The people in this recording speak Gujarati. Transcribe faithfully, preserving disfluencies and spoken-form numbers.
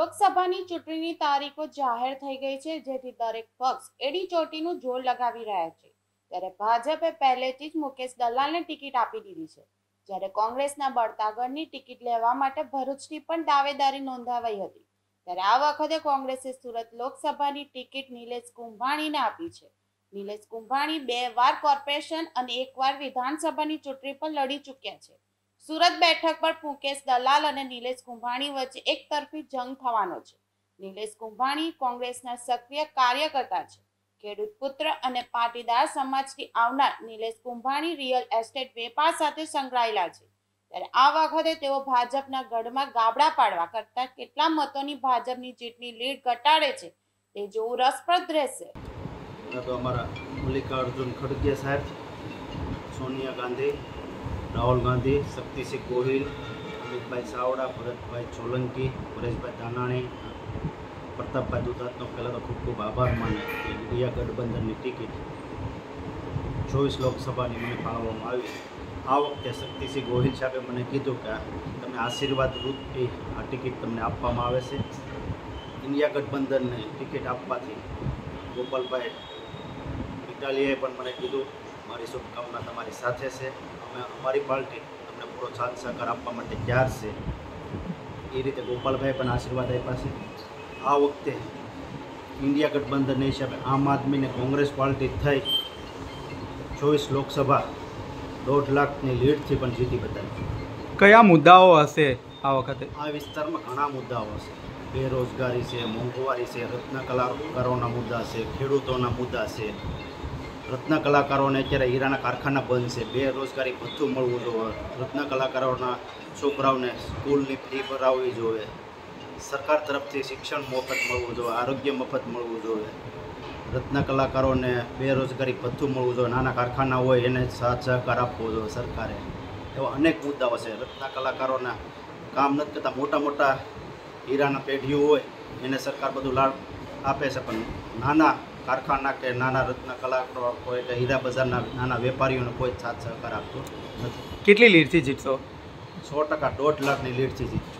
લોકસભાની ચૂંટણીની તારીખો જાહેર થઈ ગઈ છે, જેથી દરેક પક્ષ એડી ચોટીનું જોર લગાવી રહ્યા છે. ત્યારે ભાજપે પહેલેથી જ મુકેશ દલાલને ટિકિટ આપી દીધી છે, જ્યારે કોંગ્રેસના બળતાગઢની ટિકિટ લેવા માટે ભરૂચથી પણ દાવેદારી નોંધાવાઈ હતી. ત્યારે આ વખતે કોંગ્રેસે સુરત લોકસભાની ટિકિટ નિલેશ કુંભાણીને આપી છે. નિલેશ કુંભાણી બે વાર કોર્પોરેશન અને એકવાર વિધાનસભાની ચૂંટણી પર લડી ચૂક્યા છે. સુરત બેઠક પર મુકેશ દલાલ અને નિલેશ કુંભાણી વચ્ચે એક તરફી જંગ થવાનો છે. નિલેશ કુંભાણી કોંગ્રેસના સક્રિય કાર્યકર્તા છે. ખેડૂત પુત્ર અને પાટીદાર સમાજથી આવનાર નિલેશ કુંભાણી રિયલ એસ્ટેટ વેપાર સાથે સંકળાયેલા છે. ત્યારે આ વખતે તેઓ ભાજપના ગઢમાં ગાબડા પાડવા કરતા કેટલા મતોની ભાજપની જીતની લીડ ઘટાડે છે તે જોવું રસપ્રદ રહેશે. તો અમારા મલ્લિકાર્જુન ખડગે સાહેબ, સોનિયા ગાંધી, રાહુલ ગાંધી, શક્તિસિંહ ગોહિલ, અમિતભાઈ ચાવડા, ભરતભાઈ સોલંકી, પરેશભાઈ ધાનાણી, પ્રતાપભાઈ દુધાતનો પહેલાં તો ખૂબ ખૂબ આભાર માને કે ઇન્ડિયા ગઠબંધનની ટિકિટ ચોવીસ લોકસભાની મને ફાળવવામાં આવી. આ વખતે શક્તિસિંહ ગોહિલ સાહેબે મને કીધું કે તમને આશીર્વાદ રૂપથી આ ટિકિટ તમને આપવામાં આવે છે. ઇન્ડિયા ગઠબંધનને ટિકિટ આપવાથી ગોપાલભાઈ ઇટાલીએ પણ મને કીધું મારી શુભકામના તમારી સાથે છે, અમે અમારી પાર્ટી તમને પૂરો સાથ સહકાર આપવા માટે તૈયાર છે. એ રીતે ગોપાલભાઈ પણ આશીર્વાદ આપ્યા છે. આ વખતે ઇન્ડિયા ગઠબંધનના હિસાબે આમ આદમી અને કોંગ્રેસ પાર્ટી થઈ ચોવીસ લોકસભા દોઢ લાખની લીડથી પણ જીતી બતાવી. કયા મુદ્દાઓ હશે આ વખતે? આ વિસ્તારમાં ઘણા મુદ્દાઓ હશે. બેરોજગારી છે, મોંઘવારી છે, રત્ન કલાકારોના મુદ્દા છે, ખેડૂતોના મુદ્દા છે. રત્ન કલાકારોને અત્યારે હીરાના કારખાના બંધ છે, બેરોજગારી ભથ્થું મળવું જોઈએ, રત્ન કલાકારોના છોકરાઓને સ્કૂલની ફી ભરાવવી જોઈએ, સરકાર તરફથી શિક્ષણ મફત મળવું જોઈએ, આરોગ્ય મફત મળવું જોઈએ, રત્ન કલાકારોને બેરોજગારી ભથ્થું મળવું જોઈએ, નાના કારખાના હોય એને સાથ સહકાર આપવો જોઈએ સરકારે. એવા અનેક મુદ્દાઓ છે. રત્ન કલાકારોના કામ નથી કરતા, મોટા મોટા હીરાના પેઢીઓ હોય એને સરકાર બધું લાભ આપે છે, પણ નાના કારખાના કે નાના રત્ન કલાકારો હોય કે હીરા બજારના નાના વેપારીઓને કોઈ સાથ સહકાર આપતો નથી. કેટલી લીડથી જીતશો? સો ટકા દોઢ લાખની લીડથી જીતશો.